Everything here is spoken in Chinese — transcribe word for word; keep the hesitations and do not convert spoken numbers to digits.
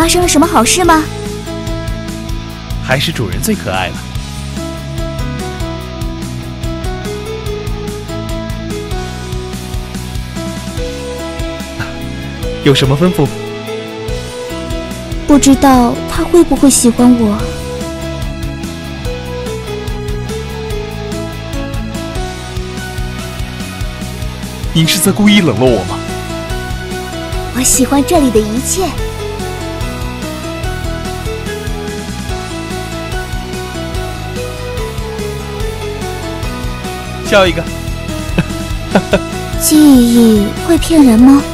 发生了什么好事吗？ 还是主人最可爱了。有什么吩咐？ 不知道他会不会喜欢我。 您是在故意冷落我吗？ 我喜欢这里的一切。 笑一个。 记忆会骗人吗？